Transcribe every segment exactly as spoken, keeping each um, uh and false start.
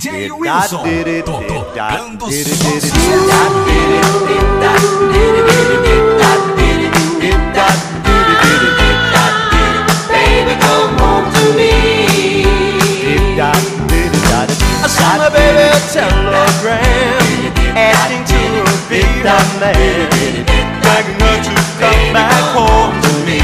J Wilson, tô tocando só Baby, come home to me. I sent my baby a telegram asking to be her man, begging her to come back home to me.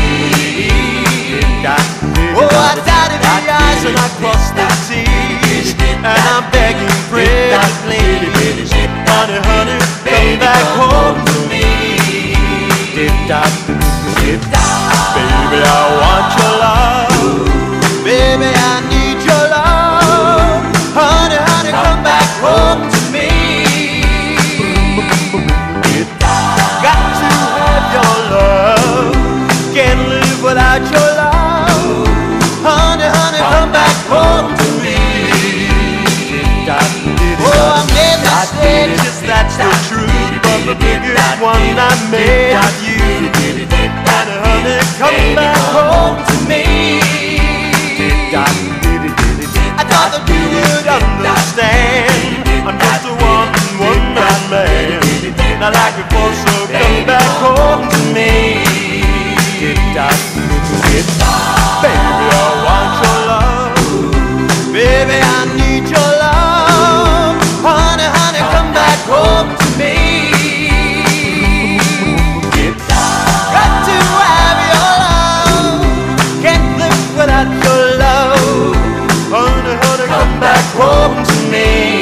Oh, I dotted the I's and I crossed the T's, and I'm begging pretty please, honey, honey, come back home to me. Baby, I want your love. Baby, I need your love. Honey, honey, come back home to me. Got to have your love. Can't live without your love. Honey, honey, come back home to me. Oh, I made mistakes, that's the truth, but the biggest one I made of you. Honey, honey, come back home to me. I thought that you would understand, I'm just a one, one-man man. Not like before, so come back home to me. Baby, I want your love. Baby, I need your love. Honey, honey, come back home to me. Got to have your love. Can't live without your love. Honey, honey, come back home to me.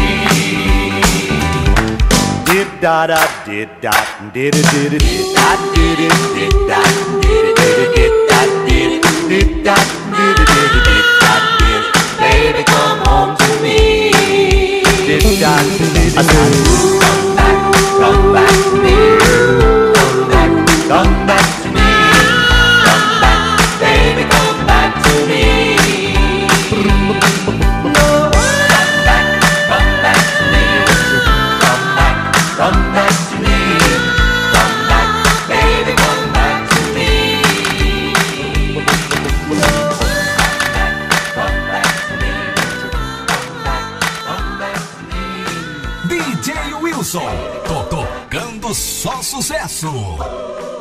Did da da did da did it did it did I did it did da did it did it did da did it did da did it did it did da did it. Baby, come home to me. Did da did it did it. Come back, come back to me. Come back, come back to me. Come back, baby, come back to me. No, come back, come back to me. Come back, come back to me. Come back, baby, come back to me. No, come back, come back to me. Come back, come back to me. D J Wilson, tô tocando só sucesso.